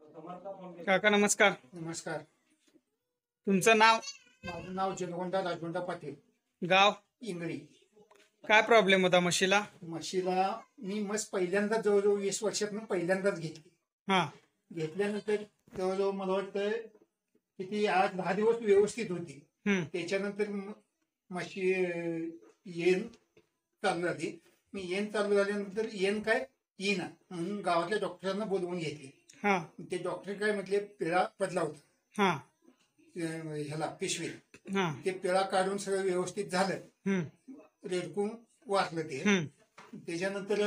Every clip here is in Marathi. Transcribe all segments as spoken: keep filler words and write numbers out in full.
काका नमस्कार. नमस्कार. तुमचं नाव? माझं नाव जलगोंडा राजगोंडा पाटील, गाव? इंगळी. काय प्रॉब्लेम होता म्हशीला? म्हशीला मी म्हस पहिल्यांदा जवळजवळ वीस वर्षात पहिल्यांदाच घेतली. हा घेतल्यानंतर जवळजवळ मला वाटतं किती आठ दहा दिवस व्यवस्थित होती. हम्म त्याच्यानंतर म- म्हशी अं, येण चालू झाली. मी येण चालू झाल्यानंतर येण काय येईना म्हणून गावातल्या डॉक्टरांना बोलवून घेतले. हा ते डॉक्टर काय म्हटले, पिळा पडला होता हा अं, ह्याला पिशवी. हा ते पिळा काढून सगळं व्यवस्थित झालं. हम्म रेडकून वाचलं ते. हम्म त्याच्यानंतर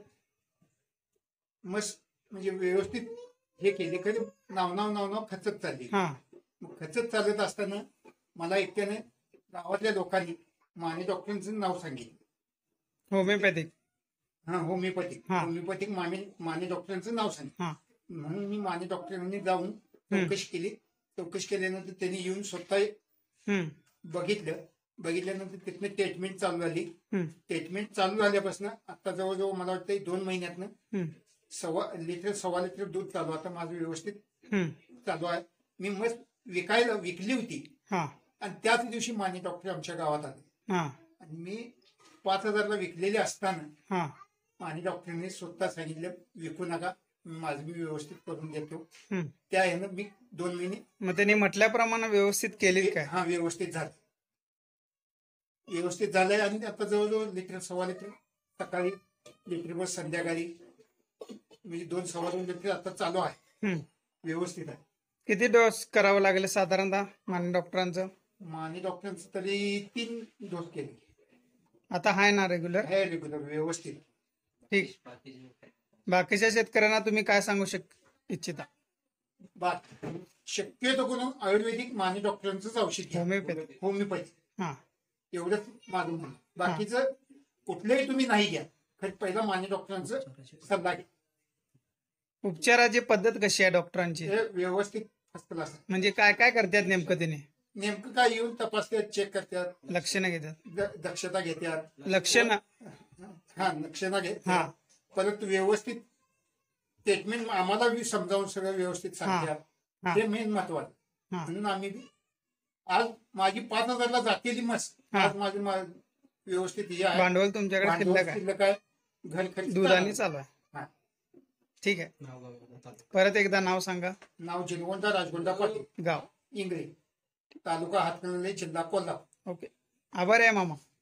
मस्त म्हणजे व्यवस्थित हे केले, खरं नाव नाव नाव नाव खचत चालली. हा मग खचत चालत असताना मला एकट्याने गावातल्या लोकांनी माने डॉक्टरांचं नाव सांगितलं. होमिओपॅथिक? हा होमिओपॅथिक. हा. होमिओपॅथिक माने माने डॉक्टरांचं नाव सांगितलं. हा म्हणून मी माने डॉक्टरांनी जाऊन चौकशी केली. चौकशी केल्यानंतर त्यांनी येऊन स्वतः हम्म बघितलं. बघितल्यानंतर तिथनं ट्रीटमेंट चालू झाली. हम्म ट्रीटमेंट चालू झाल्यापासून आता जवळजवळ मला वाटतं दोन महिन्यातनं हम्म सव्वा लिटर सव्वा लिटर दूध चालू. आता माझं व्यवस्थित हम्म चालू आहे. मी मस्त विकायला विकली होती हा आणि त्याच दिवशी माने डॉक्टर आमच्या गावात आले हा आणि मी पाच हजारला विकलेले असताना हा माने डॉक्टरांनी स्वतः सांगितलं, विकू नका, माझं मी व्यवस्थित करून देतो. हम्म त्या ह्यानं मी दोन महिने मग त्यांनी म्हटल्याप्रमाणे व्यवस्थित केली काय? हा व्यवस्थित झालं. व्यवस्थित झालंय आणि आता जवळजवळ लिटर सव्वा लिटर सकाळी, लिटर बस संध्याकाळी, म्हणजे दोन सव्वा दोन लिटर आता चालू आहे. हम्म व्यवस्थित आहे. किती डोस करावं लागेल साधारणतः माने डॉक्टरांचं? माने डॉक्टरांचं तरी तीन डोस केले. आता आहे ना रेग्युलर? आहे रेग्युलर व्यवस्थित. ठीक. बाकीच्या शेतकऱ्यांना तुम्ही काय सांगू शक इच्छिता? बात शक्यतो करून आयुर्वेदिक माने डॉक्टरांचंच औषध घ्या. होमिओपॅथी? होमिओपॅथी हा एवढंच माझं म्हणणं. बाकीचं कुठलंही तुम्ही नाही घ्या, खरं पहिला माने डॉक्टरांचं सल्ला घ्या. उपचाराची पद्धत कशी आहे डॉक्टरांची? हे व्यवस्थित फर्स्ट क्लास आहे. म्हणजे काय काय करतात नेमकं त्याने? नेमकं काय येऊन तपासतात, चेक करतात, लक्षणं घेतात? द- दक्षता घेतात. लक्षणं? हा लक्षणा हा. घेतात. परत व्यवस्थित ट्रीटमेंट आम्हाला बी समजावून सगळं व्यवस्थित सांगतात. हा. हे मेन महत्वाचं. हा. म्हणून आम्ही बी- आज माझी पाच हजारला जातेली मस्त. हा. आज माझी मा- व्यवस्थित हे आहे. भांडवल तुमच्याकडे भांडवल शिल्लक आहे? शिल्लक आहे. घर खर्च दुधाने चालू आहे? हा. ठीक आहे. परत एकदा नाव सांगा. नाव जलगोंडा राजगोंडा पाटील, गाव? इंगळे, तालुका हातकणंगले, जिल्हा कोल्हापूर. ओके. आभार आहे मामा.